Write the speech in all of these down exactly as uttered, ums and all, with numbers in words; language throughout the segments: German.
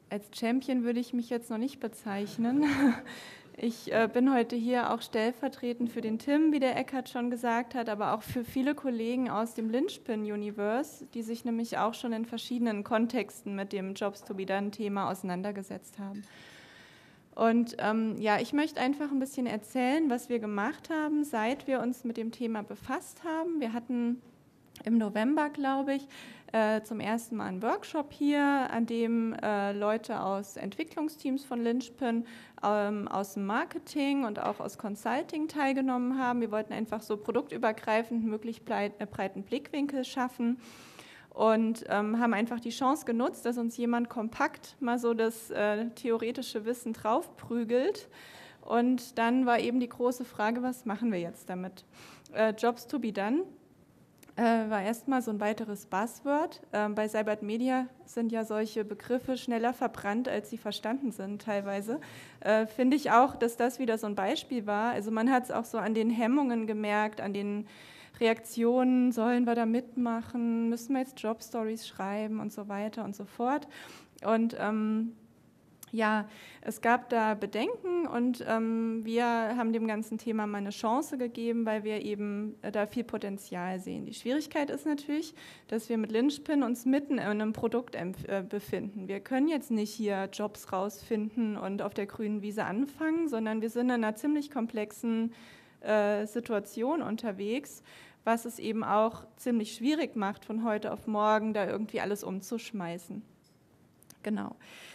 als Champion würde ich mich jetzt noch nicht bezeichnen. Ich äh, bin heute hier auch stellvertretend für den Tim, wie der Eckhard schon gesagt hat, aber auch für viele Kollegen aus dem Linchpin-Universe, die sich nämlich auch schon in verschiedenen Kontexten mit dem Jobs-to-be-done-Thema auseinandergesetzt haben. Und ähm, ja, ich möchte einfach ein bisschen erzählen, was wir gemacht haben, seit wir uns mit dem Thema befasst haben. Wir hatten im November, glaube ich, äh, zum ersten Mal einen Workshop hier, an dem äh, Leute aus Entwicklungsteams von Linchpin, ähm, aus dem Marketing und auch aus Consulting teilgenommen haben. Wir wollten einfach so produktübergreifend möglichst breit, äh, breiten Blickwinkel schaffen und ähm, haben einfach die Chance genutzt, dass uns jemand kompakt mal so das äh, theoretische Wissen draufprügelt. Und dann war eben die große Frage, was machen wir jetzt damit? Äh, Jobs to be done äh, war erstmal so ein weiteres Buzzword. Ähm, bei Cybert Media sind ja solche Begriffe schneller verbrannt, als sie verstanden sind teilweise. Äh, finde ich auch, dass das wieder so ein Beispiel war. Also man hat es auch so an den Hemmungen gemerkt, an den Reaktionen, sollen wir da mitmachen, müssen wir jetzt Jobstories schreiben und so weiter und so fort. Und ähm, ja, es gab da Bedenken und ähm, wir haben dem ganzen Thema mal eine Chance gegeben, weil wir eben äh, da viel Potenzial sehen. Die Schwierigkeit ist natürlich, dass wir mit Linchpin uns mitten in einem Produkt äh, befinden. Wir können jetzt nicht hier Jobs rausfinden und auf der grünen Wiese anfangen, sondern wir sind in einer ziemlich komplexen äh, Situation unterwegs, was es eben auch ziemlich schwierig macht, von heute auf morgen da irgendwie alles umzuschmeißen. Genau.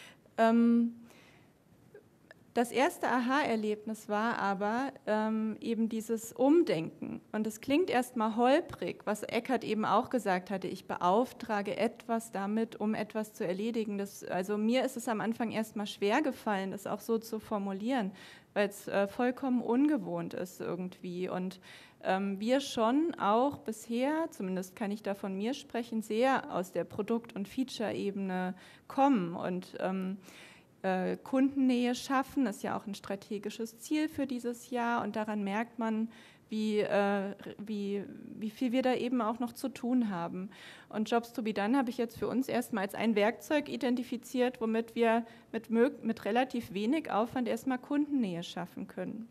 Das erste Aha-Erlebnis war aber ähm, eben dieses Umdenken. Und es klingt erstmal holprig, was Eckhard eben auch gesagt hatte, ich beauftrage etwas damit, um etwas zu erledigen. Das, also mir ist es am Anfang erstmal schwer gefallen, das auch so zu formulieren, weil es äh, vollkommen ungewohnt ist irgendwie. Und ähm, wir schon auch bisher, zumindest kann ich da von mir sprechen, sehr aus der Produkt- und Feature-Ebene kommen. Und ähm, äh, Kundennähe schaffen ist ja auch ein strategisches Ziel für dieses Jahr. Und daran merkt man, wie, äh, wie, wie viel wir da eben auch noch zu tun haben. Und Jobs to be done habe ich jetzt für uns erstmal als ein Werkzeug identifiziert, womit wir mit, mit relativ wenig Aufwand erstmal Kundennähe schaffen können.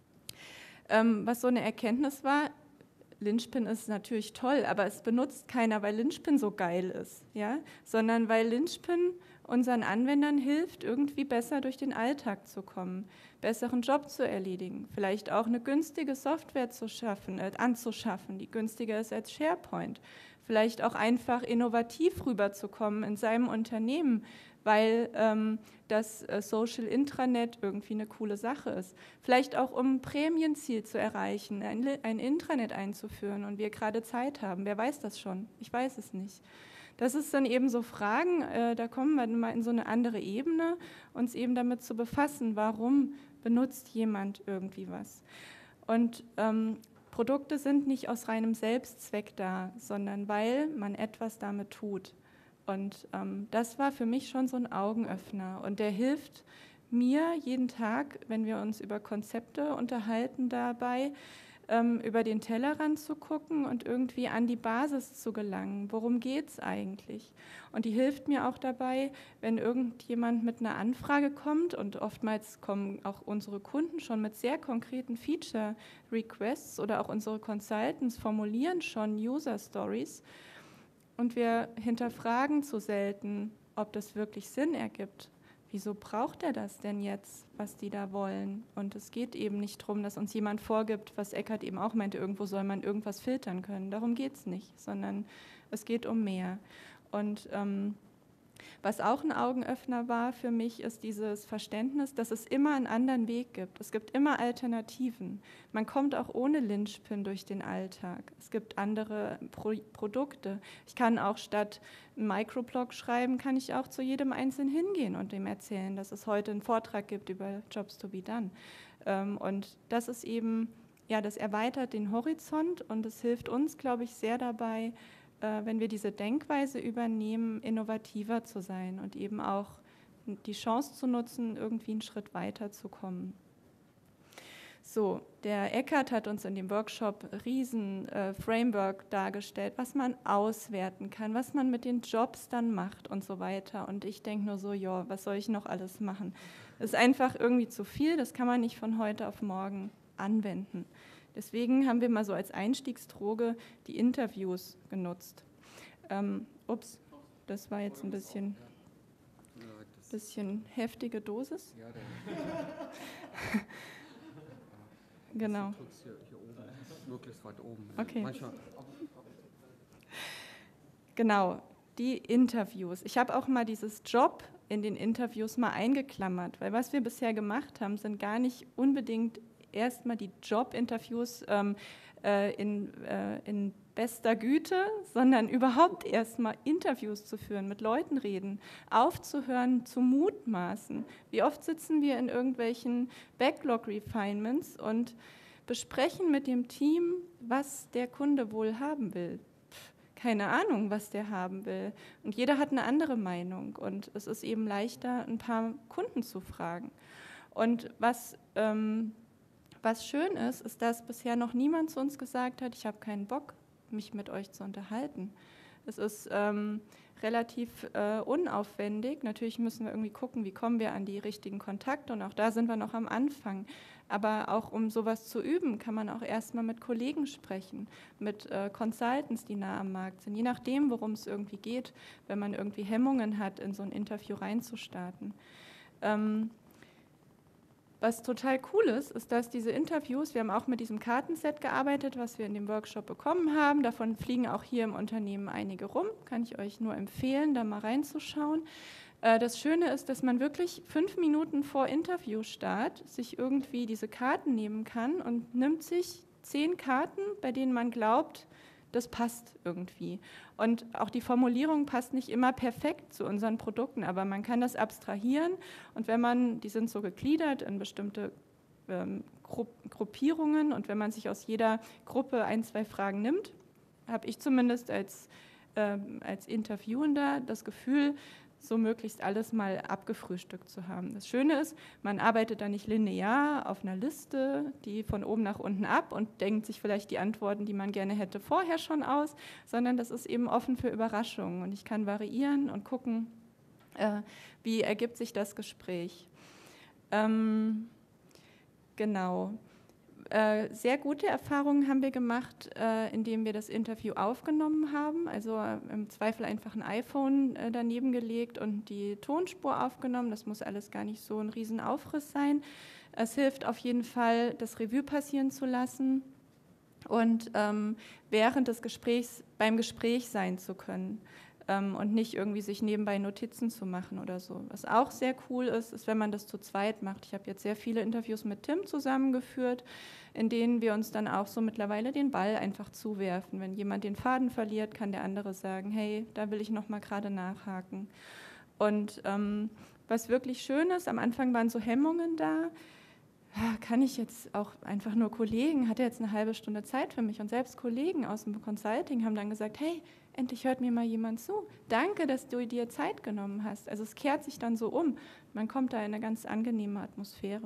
Ähm, was so eine Erkenntnis war, Linchpin ist natürlich toll, aber es benutzt keiner, weil Linchpin so geil ist, ja? Sondern weil Linchpin unseren Anwendern hilft, irgendwie besser durch den Alltag zu kommen, besseren Job zu erledigen, vielleicht auch eine günstige Software zu schaffen, äh, anzuschaffen, die günstiger ist als SharePoint, vielleicht auch einfach innovativ rüberzukommen in seinem Unternehmen, weil ähm, das äh, Social Intranet irgendwie eine coole Sache ist. Vielleicht auch, um ein Prämienziel zu erreichen, ein, ein Intranet einzuführen und wir gerade Zeit haben. Wer weiß das schon? Ich weiß es nicht. Das ist dann eben so Fragen, äh, da kommen wir mal in so eine andere Ebene, uns eben damit zu befassen, warum benutzt jemand irgendwie was. Und ähm, Produkte sind nicht aus reinem Selbstzweck da, sondern weil man etwas damit tut. Und ähm, das war für mich schon so ein Augenöffner. Und der hilft mir jeden Tag, wenn wir uns über Konzepte unterhalten, dabei, ähm, über den Tellerrand zu gucken und irgendwie an die Basis zu gelangen. Worum geht es eigentlich? Und die hilft mir auch dabei, wenn irgendjemand mit einer Anfrage kommt, und oftmals kommen auch unsere Kunden schon mit sehr konkreten Feature-Requests oder auch unsere Consultants formulieren schon User-Stories, und wir hinterfragen zu selten, ob das wirklich Sinn ergibt. Wieso braucht er das denn jetzt, was die da wollen? Und es geht eben nicht darum, dass uns jemand vorgibt, was Eckhard eben auch meinte, irgendwo soll man irgendwas filtern können. Darum geht es nicht, sondern es geht um mehr. Und ähm, was auch ein Augenöffner war für mich, ist dieses Verständnis, dass es immer einen anderen Weg gibt. Es gibt immer Alternativen. Man kommt auch ohne Linchpin durch den Alltag. Es gibt andere Pro- Produkte. Ich kann auch statt einen Microblog schreiben, kann ich auch zu jedem Einzelnen hingehen und dem erzählen, dass es heute einen Vortrag gibt über Jobs to be done. Und das ist eben, ja, das erweitert den Horizont und es hilft uns, glaube ich, sehr dabei, wenn wir diese Denkweise übernehmen, innovativer zu sein und eben auch die Chance zu nutzen, irgendwie einen Schritt weiter zu kommen. So, der Eckart hat uns in dem Workshop ein riesen äh, Framework dargestellt, was man auswerten kann, was man mit den Jobs dann macht und so weiter. Und ich denke nur so, ja, was soll ich noch alles machen? Das ist einfach irgendwie zu viel, das kann man nicht von heute auf morgen anwenden. Deswegen haben wir mal so als Einstiegsdroge die Interviews genutzt. Ähm, ups, das war jetzt ein bisschen, bisschen heftige Dosis. Genau. Hier, hier oben, möglichst weit oben. Okay. Manchmal. Genau, die Interviews. Ich habe auch mal dieses Job in den Interviews mal eingeklammert, weil was wir bisher gemacht haben, sind gar nicht unbedingt erstmal die Jobinterviews ähm, äh, in, äh, in bester Güte, sondern überhaupt erstmal Interviews zu führen, mit Leuten reden, aufzuhören, zu mutmaßen. Wie oft sitzen wir in irgendwelchen Backlog-Refinements und besprechen mit dem Team, was der Kunde wohl haben will. Pff, keine Ahnung, was der haben will. Und jeder hat eine andere Meinung und es ist eben leichter, ein paar Kunden zu fragen. Und was ähm, Was schön ist, ist, dass bisher noch niemand zu uns gesagt hat, ich habe keinen Bock, mich mit euch zu unterhalten. Es ist ähm, relativ äh, unaufwendig. Natürlich müssen wir irgendwie gucken, wie kommen wir an die richtigen Kontakte und auch da sind wir noch am Anfang. Aber auch um sowas zu üben, kann man auch erstmal mit Kollegen sprechen, mit äh, Consultants, die nah am Markt sind, je nachdem, worum es irgendwie geht, wenn man irgendwie Hemmungen hat, in so ein Interview reinzustarten. Ähm, Was total cool ist, ist, dass diese Interviews, wir haben auch mit diesem Kartenset gearbeitet, was wir in dem Workshop bekommen haben. Davon fliegen auch hier im Unternehmen einige rum. Kann ich euch nur empfehlen, da mal reinzuschauen. Das Schöne ist, dass man wirklich fünf Minuten vor Interviewstart sich irgendwie diese Karten nehmen kann und nimmt sich zehn Karten, bei denen man glaubt, das passt irgendwie. Und auch die Formulierung passt nicht immer perfekt zu unseren Produkten, aber man kann das abstrahieren und wenn man, die sind so gegliedert in bestimmte ähm, Gruppierungen und wenn man sich aus jeder Gruppe ein, zwei Fragen nimmt, habe ich zumindest als, ähm, als Interviewender das Gefühl, so möglichst alles mal abgefrühstückt zu haben. Das Schöne ist, man arbeitet da nicht linear auf einer Liste, die von oben nach unten ab und denkt sich vielleicht die Antworten, die man gerne hätte, vorher schon aus, sondern das ist eben offen für Überraschungen und ich kann variieren und gucken, äh, wie ergibt sich das Gespräch. Ähm, genau. Äh, sehr gute Erfahrungen haben wir gemacht, äh, indem wir das Interview aufgenommen haben, also äh, im Zweifel einfach ein iPhone äh, daneben gelegt und die Tonspur aufgenommen. Das muss alles gar nicht so ein Riesenaufriss sein. Es hilft auf jeden Fall, das Revue passieren zu lassen und ähm, während des Gesprächs beim Gespräch sein zu können. Und nicht irgendwie sich nebenbei Notizen zu machen oder so. Was auch sehr cool ist, ist, wenn man das zu zweit macht. Ich habe jetzt sehr viele Interviews mit Tim zusammengeführt, in denen wir uns dann auch so mittlerweile den Ball einfach zuwerfen. Wenn jemand den Faden verliert, kann der andere sagen, hey, da will ich noch mal gerade nachhaken. Und ähm, was wirklich schön ist, am Anfang waren so Hemmungen da, kann ich jetzt auch einfach nur Kollegen, hatte jetzt eine halbe Stunde Zeit für mich und selbst Kollegen aus dem Consulting haben dann gesagt, hey, endlich hört mir mal jemand zu. Danke, dass du dir Zeit genommen hast. Also es kehrt sich dann so um. Man kommt da in eine ganz angenehme Atmosphäre.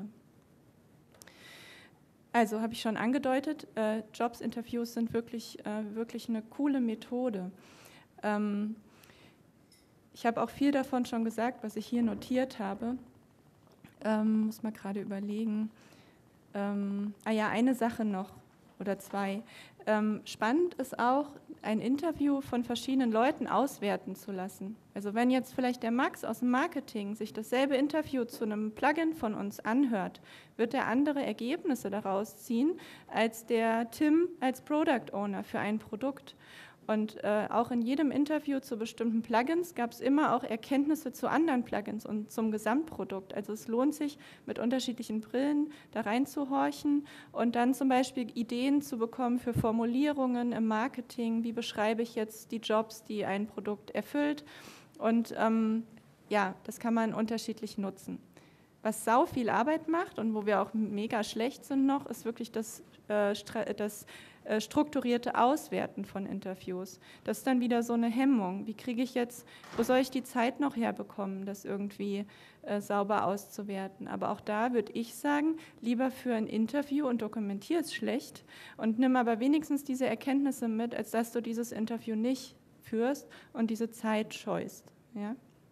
Also habe ich schon angedeutet, äh, Jobs-Interviews sind wirklich, äh, wirklich eine coole Methode. Ähm, ich habe auch viel davon schon gesagt, was ich hier notiert habe. Ähm, muss mal gerade überlegen. Ähm, ah ja, eine Sache noch oder zwei. Ähm, spannend ist auch, ein Interview von verschiedenen Leuten auswerten zu lassen. Also wenn jetzt vielleicht der Max aus dem Marketing sich dasselbe Interview zu einem Plugin von uns anhört, wird er andere Ergebnisse daraus ziehen, als der Tim als Product Owner für ein Produkt. Und äh, auch in jedem Interview zu bestimmten Plugins gab es immer auch Erkenntnisse zu anderen Plugins und zum Gesamtprodukt. Also es lohnt sich, mit unterschiedlichen Brillen da reinzuhorchen und dann zum Beispiel Ideen zu bekommen für Formulierungen im Marketing. Wie beschreibe ich jetzt die Jobs, die ein Produkt erfüllt? Und ähm, ja, das kann man unterschiedlich nutzen. Was sau viel Arbeit macht und wo wir auch mega schlecht sind noch, ist wirklich das, äh, das äh, strukturierte Auswerten von Interviews. Das ist dann wieder so eine Hemmung. Wie kriege ich jetzt, wo soll ich die Zeit noch herbekommen, das irgendwie äh, sauber auszuwerten? Aber auch da würde ich sagen, lieber für ein Interview und dokumentiere es schlecht und nimm aber wenigstens diese Erkenntnisse mit, als dass du dieses Interview nicht führst und diese Zeit scheust. Ja?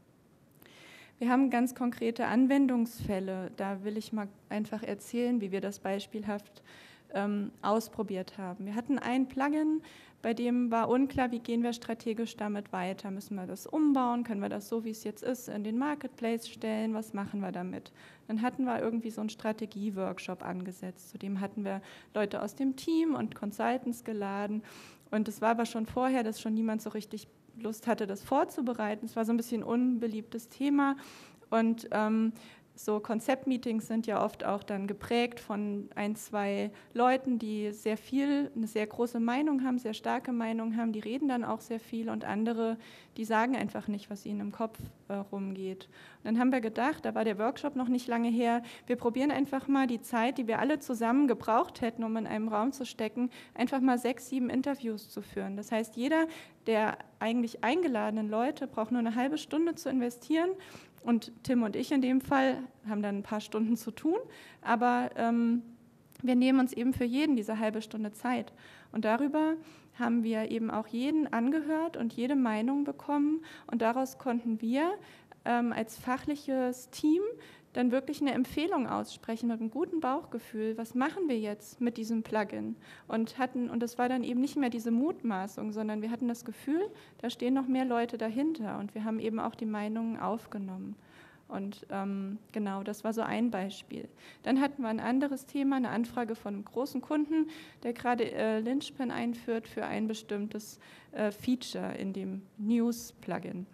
Wir haben ganz konkrete Anwendungsfälle. Da will ich mal einfach erzählen, wie wir das beispielhaft ähm, ausprobiert haben. Wir hatten ein Plugin, bei dem war unklar, wie gehen wir strategisch damit weiter. Müssen wir das umbauen? Können wir das so, wie es jetzt ist, in den Marketplace stellen? Was machen wir damit? Dann hatten wir irgendwie so einen Strategie-Workshop angesetzt. Zudem hatten wir Leute aus dem Team und Consultants geladen. Und es war aber schon vorher, dass schon niemand so richtig Lust hatte, das vorzubereiten. Es war so ein bisschen ein unbeliebtes Thema und ähm, so Konzeptmeetings sind ja oft auch dann geprägt von ein, zwei Leuten, die sehr viel, eine sehr große Meinung haben, sehr starke Meinung haben, die reden dann auch sehr viel und andere, die sagen einfach nicht, was ihnen im Kopf äh, rumgeht. Und dann haben wir gedacht, da war der Workshop noch nicht lange her, wir probieren einfach mal die Zeit, die wir alle zusammen gebraucht hätten, um in einem Raum zu stecken, einfach mal sechs, sieben Interviews zu führen. Das heißt, jeder der eigentlich eingeladenen Leute braucht nur eine halbe Stunde zu investieren. Und Tim und ich in dem Fall haben dann ein paar Stunden zu tun, aber ähm, wir nehmen uns eben für jeden diese halbe Stunde Zeit. Und darüber haben wir eben auch jeden angehört und jede Meinung bekommen. Und daraus konnten wir ähm, als fachliches Team dann wirklich eine Empfehlung aussprechen mit einem guten Bauchgefühl, was machen wir jetzt mit diesem Plugin? Und hatten, und das war dann eben nicht mehr diese Mutmaßung, sondern wir hatten das Gefühl, da stehen noch mehr Leute dahinter und wir haben eben auch die Meinungen aufgenommen. Und ähm, genau, das war so ein Beispiel. Dann hatten wir ein anderes Thema, eine Anfrage von einem großen Kunden, der gerade äh, Linchpin einführt für ein bestimmtes äh, Feature in dem News-Plugin,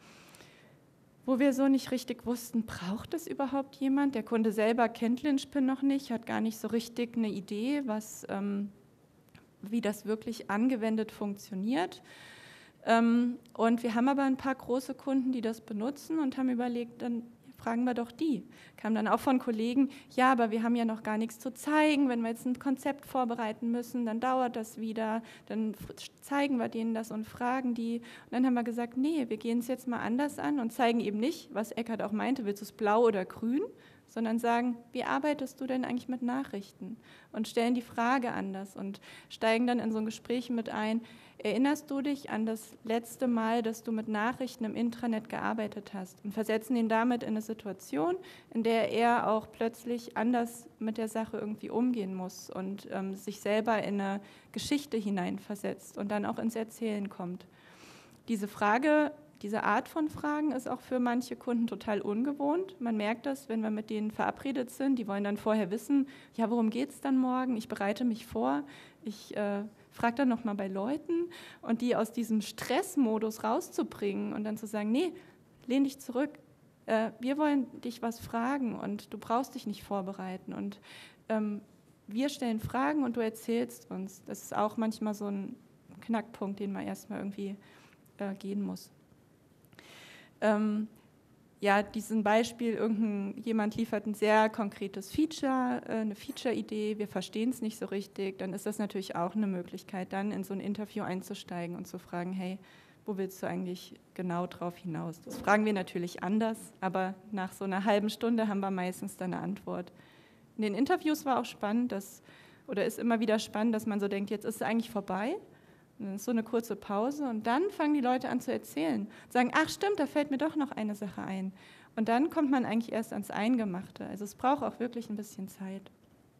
wo wir so nicht richtig wussten, braucht es überhaupt jemand? Der Kunde selber kennt Linchpin noch nicht, hat gar nicht so richtig eine Idee, was, ähm, wie das wirklich angewendet funktioniert. Ähm, und wir haben aber ein paar große Kunden, die das benutzen und haben überlegt, dann fragen wir doch die. Kam dann auch von Kollegen, ja, aber wir haben ja noch gar nichts zu zeigen, wenn wir jetzt ein Konzept vorbereiten müssen, dann dauert das wieder, dann zeigen wir denen das und fragen die. Und dann haben wir gesagt, nee, wir gehen es jetzt mal anders an und zeigen eben nicht, was Eckhard auch meinte, willst du es blau oder grün, sondern sagen, wie arbeitest du denn eigentlich mit Nachrichten? Und stellen die Frage anders und steigen dann in so ein Gespräch mit ein, erinnerst du dich an das letzte Mal, dass du mit Nachrichten im Intranet gearbeitet hast? Und versetzen ihn damit in eine Situation, in der er auch plötzlich anders mit der Sache irgendwie umgehen muss und ähm, sich selber in eine Geschichte hineinversetzt und dann auch ins Erzählen kommt. Diese Frage, diese Art von Fragen ist auch für manche Kunden total ungewohnt. Man merkt das, wenn wir mit denen verabredet sind. Die wollen dann vorher wissen, ja, worum geht es dann morgen? Ich bereite mich vor. Ich äh, frage dann nochmal bei Leuten. Und die aus diesem Stressmodus rauszubringen und dann zu sagen, nee, lehn dich zurück. Äh, wir wollen dich was fragen und du brauchst dich nicht vorbereiten. Und ähm, wir stellen Fragen und du erzählst uns. Das ist auch manchmal so ein Knackpunkt, den man erstmal irgendwie äh, gehen muss. Ähm, ja, diesen Beispiel, irgendein, jemand liefert ein sehr konkretes Feature, äh, eine Feature-Idee, wir verstehen es nicht so richtig, dann ist das natürlich auch eine Möglichkeit, dann in so ein Interview einzusteigen und zu fragen, hey, wo willst du eigentlich genau drauf hinaus? Das fragen wir natürlich anders, aber nach so einer halben Stunde haben wir meistens dann eine Antwort. In den Interviews war auch spannend, dass, oder ist immer wieder spannend, dass man so denkt, jetzt ist es eigentlich vorbei. Und dann ist so eine kurze Pause und dann fangen die Leute an zu erzählen. Sagen, ach stimmt, da fällt mir doch noch eine Sache ein. Und dann kommt man eigentlich erst ans Eingemachte. Also es braucht auch wirklich ein bisschen Zeit.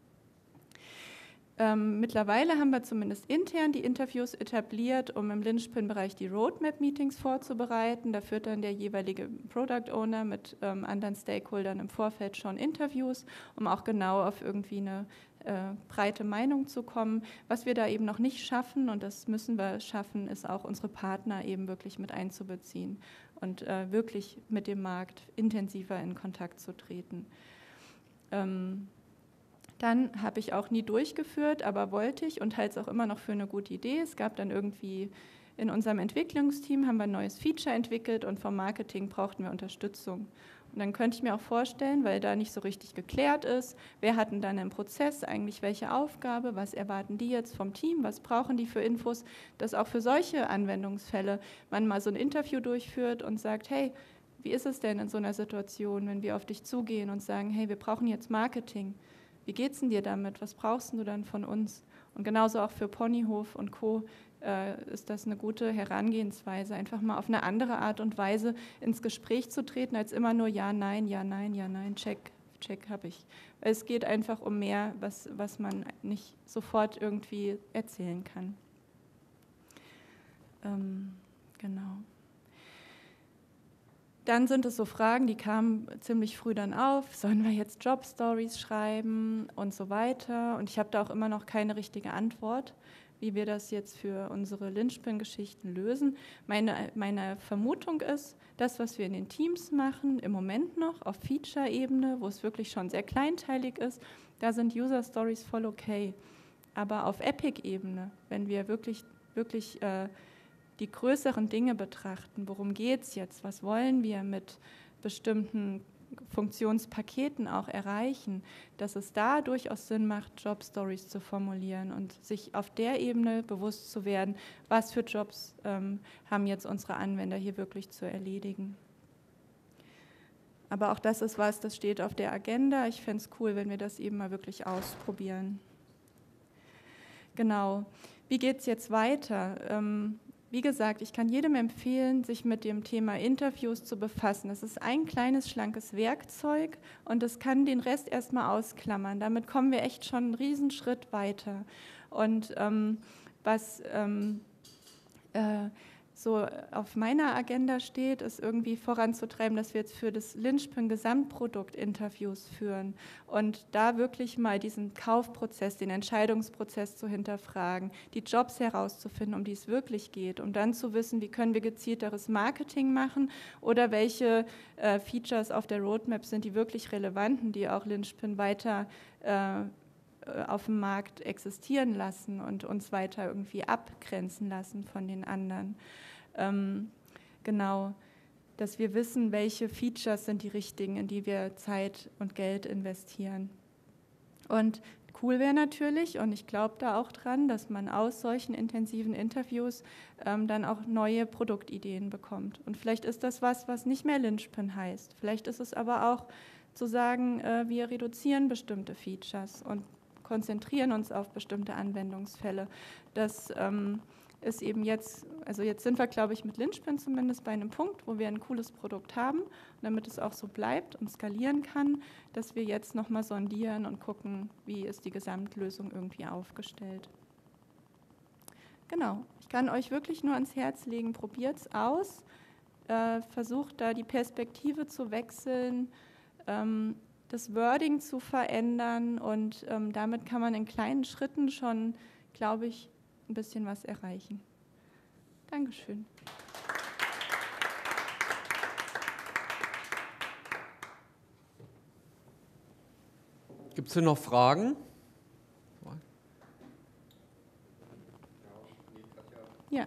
Ähm, mittlerweile haben wir zumindest intern die Interviews etabliert, um im Linchpin-Bereich die Roadmap-Meetings vorzubereiten. Da führt dann der jeweilige Product Owner mit ähm, anderen Stakeholdern im Vorfeld schon Interviews, um auch genau auf irgendwie eine äh, breite Meinung zu kommen. Was wir da eben noch nicht schaffen, und das müssen wir schaffen, ist auch unsere Partner eben wirklich mit einzubeziehen und äh, wirklich mit dem Markt intensiver in Kontakt zu treten. Ähm, Dann habe ich auch nie durchgeführt, aber wollte ich und halte es auch immer noch für eine gute Idee. Es gab dann irgendwie in unserem Entwicklungsteam, haben wir ein neues Feature entwickelt und vom Marketing brauchten wir Unterstützung. Und dann könnte ich mir auch vorstellen, weil da nicht so richtig geklärt ist, wer hat denn dann im Prozess eigentlich welche Aufgabe, was erwarten die jetzt vom Team, was brauchen die für Infos, dass auch für solche Anwendungsfälle man mal so ein Interview durchführt und sagt, hey, wie ist es denn in so einer Situation, wenn wir auf dich zugehen und sagen, hey, wir brauchen jetzt Marketing, wie geht's denn dir damit, was brauchst du dann von uns? Und genauso auch für Ponyhof und Co. Äh, ist das eine gute Herangehensweise, einfach mal auf eine andere Art und Weise ins Gespräch zu treten, als immer nur ja, nein, ja, nein, ja, nein, check, check habe ich. Weil es geht einfach um mehr, was, was man nicht sofort irgendwie erzählen kann. Ähm, genau. Dann sind es so Fragen, die kamen ziemlich früh dann auf, sollen wir jetzt Job-Stories schreiben und so weiter. Und ich habe da auch immer noch keine richtige Antwort, wie wir das jetzt für unsere Linchpin-Geschichten lösen. Meine, meine Vermutung ist, das, was wir in den Teams machen, im Moment noch auf Feature-Ebene, wo es wirklich schon sehr kleinteilig ist, da sind User-Stories voll okay. Aber auf Epic-Ebene, wenn wir wirklich, wirklich äh, die größeren Dinge betrachten, worum geht es jetzt, was wollen wir mit bestimmten Funktionspaketen auch erreichen, dass es da durchaus Sinn macht, Job-Stories zu formulieren und sich auf der Ebene bewusst zu werden, was für Jobs ähm, haben jetzt unsere Anwender hier wirklich zu erledigen. Aber auch das ist was, das steht auf der Agenda. Ich fände es cool, wenn wir das eben mal wirklich ausprobieren. Genau. Wie geht es jetzt weiter? Ähm, Wie gesagt, ich kann jedem empfehlen, sich mit dem Thema Interviews zu befassen. Es ist ein kleines, schlankes Werkzeug und es kann den Rest erstmal ausklammern. Damit kommen wir echt schon einen Riesenschritt weiter. Und ähm, was ähm, äh, so auf meiner Agenda steht, ist irgendwie voranzutreiben, dass wir jetzt für das Linchpin-Gesamtprodukt Interviews führen und da wirklich mal diesen Kaufprozess, den Entscheidungsprozess zu hinterfragen, die Jobs herauszufinden, um die es wirklich geht, um dann zu wissen, wie können wir gezielteres Marketing machen oder welche äh, Features auf der Roadmap sind die wirklich relevanten, die auch Linchpin weiter äh, auf dem Markt existieren lassen und uns weiter irgendwie abgrenzen lassen von den anderen. Ähm, genau, dass wir wissen, welche Features sind die richtigen, in die wir Zeit und Geld investieren. Und cool wäre natürlich, und ich glaube da auch dran, dass man aus solchen intensiven Interviews ähm, dann auch neue Produktideen bekommt. Und vielleicht ist das was, was nicht mehr Linchpin heißt. Vielleicht ist es aber auch zu sagen, äh, wir reduzieren bestimmte Features und konzentrieren uns auf bestimmte Anwendungsfälle. Das ähm, ist eben jetzt, also jetzt sind wir, glaube ich, mit Linchpin zumindest bei einem Punkt, wo wir ein cooles Produkt haben, und damit es auch so bleibt und skalieren kann, dass wir jetzt nochmal sondieren und gucken, wie ist die Gesamtlösung irgendwie aufgestellt. Genau, ich kann euch wirklich nur ans Herz legen, probiert es aus, äh, versucht da die Perspektive zu wechseln, ähm, das Wording zu verändern und ähm, damit kann man in kleinen Schritten schon, glaube ich, ein bisschen was erreichen. Dankeschön. Gibt es denn noch Fragen? Ja.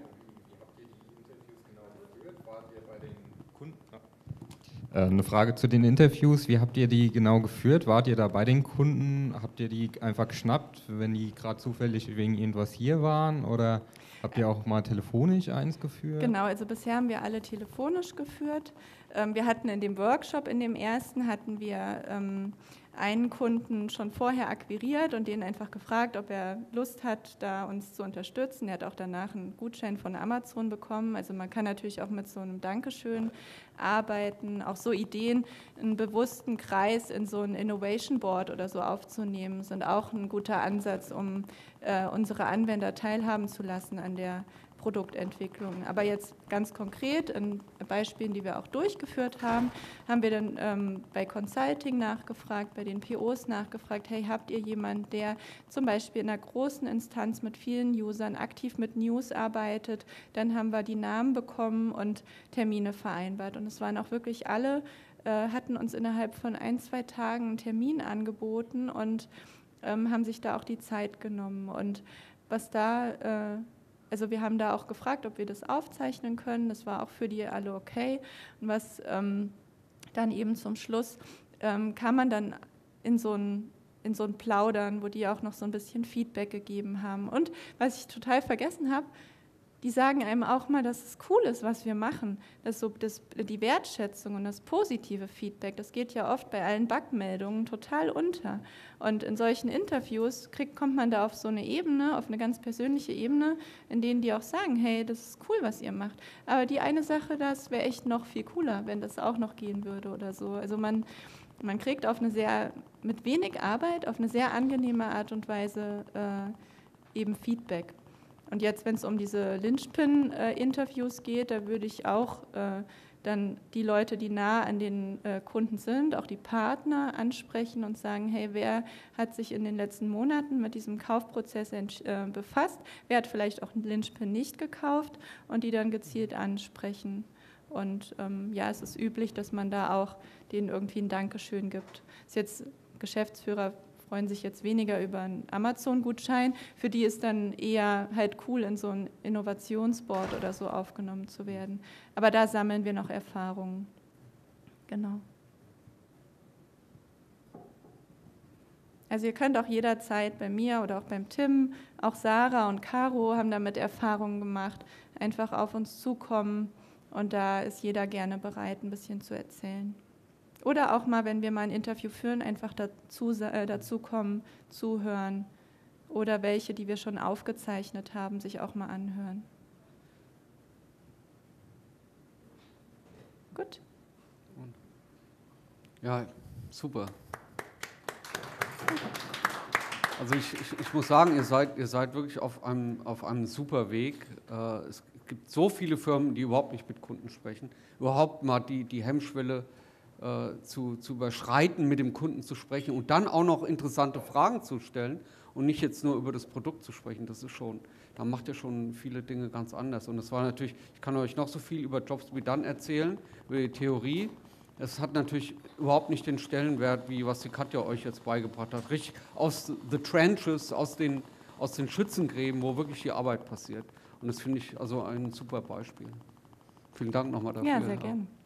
Eine Frage zu den Interviews. Wie habt ihr die genau geführt? Wart ihr da bei den Kunden? Habt ihr die einfach geschnappt, wenn die gerade zufällig wegen irgendwas hier waren? Oder habt ihr auch mal telefonisch eins geführt? Genau, also bisher haben wir alle telefonisch geführt. Wir hatten in dem Workshop, in dem ersten, hatten wir einen Kunden schon vorher akquiriert und den einfach gefragt, ob er Lust hat, da uns zu unterstützen. Er hat auch danach einen Gutschein von Amazon bekommen. Also man kann natürlich auch mit so einem Dankeschön arbeiten, auch so Ideen, einen bewussten Kreis in so ein Innovation Board oder so aufzunehmen, sind auch ein guter Ansatz, um äh, unsere Anwender teilhaben zu lassen an der Produktentwicklung. Aber jetzt ganz konkret in Beispielen, die wir auch durchgeführt haben, haben wir dann ähm, bei Consulting nachgefragt, bei den P Os nachgefragt, hey, habt ihr jemanden, der zum Beispiel in einer großen Instanz mit vielen Usern aktiv mit News arbeitet? Dann haben wir die Namen bekommen und Termine vereinbart. Und es waren auch wirklich alle, äh, hatten uns innerhalb von ein, zwei Tagen einen Termin angeboten und ähm, haben sich da auch die Zeit genommen. Und was da... Äh, Also wir haben da auch gefragt, ob wir das aufzeichnen können. Das war auch für die alle okay. Und was ähm, dann eben zum Schluss ähm, kann man dann in so ein in so ein Plaudern, wo die auch noch so ein bisschen Feedback gegeben haben. Und was ich total vergessen habe, die sagen einem auch mal, dass es cool ist, was wir machen. Dass so das, die Wertschätzung und das positive Feedback, das geht ja oft bei allen Bugmeldungen total unter. Und in solchen Interviews kriegt, kommt man da auf so eine Ebene, auf eine ganz persönliche Ebene, in denen die auch sagen, hey, das ist cool, was ihr macht. Aber die eine Sache, das wäre echt noch viel cooler, wenn das auch noch gehen würde oder so. Also man, man kriegt auf eine sehr, mit wenig Arbeit, auf eine sehr angenehme Art und Weise äh, eben Feedback. Und jetzt, wenn es um diese Linchpin-Interviews geht, da würde ich auch äh, dann die Leute, die nah an den äh, Kunden sind, auch die Partner ansprechen und sagen, hey, wer hat sich in den letzten Monaten mit diesem Kaufprozess äh, befasst, wer hat vielleicht auch einen Linchpin nicht gekauft und die dann gezielt ansprechen. Und ähm, ja, es ist üblich, dass man da auch denen irgendwie ein Dankeschön gibt. Ist jetzt Geschäftsführer freuen sich jetzt weniger über einen Amazon-Gutschein. Für die ist dann eher halt cool, in so ein Innovationsboard oder so aufgenommen zu werden. Aber da sammeln wir noch Erfahrungen. Genau. Also ihr könnt auch jederzeit bei mir oder auch beim Tim, auch Sarah und Caro haben damit Erfahrungen gemacht, einfach auf uns zukommen und da ist jeder gerne bereit, ein bisschen zu erzählen. Oder auch mal, wenn wir mal ein Interview führen, einfach dazu, äh, dazu kommen, zuhören. Oder welche, die wir schon aufgezeichnet haben, sich auch mal anhören. Gut. Ja, super. Also ich, ich, ich muss sagen, ihr seid, ihr seid wirklich auf einem, auf einem super Weg. Äh, es gibt so viele Firmen, die überhaupt nicht mit Kunden sprechen, überhaupt mal die, die Hemmschwelle Zu, zu überschreiten, mit dem Kunden zu sprechen und dann auch noch interessante Fragen zu stellen und nicht jetzt nur über das Produkt zu sprechen. Das ist schon, da macht ihr schon viele Dinge ganz anders. Und das war natürlich, ich kann euch noch so viel über Jobs to be done erzählen, über die Theorie. Es hat natürlich überhaupt nicht den Stellenwert, wie was die Katja euch jetzt beigebracht hat. Richtig aus the trenches, aus den, aus den Schützengräben, wo wirklich die Arbeit passiert. Und das finde ich also ein super Beispiel. Vielen Dank nochmal dafür. Ja, sehr gerne.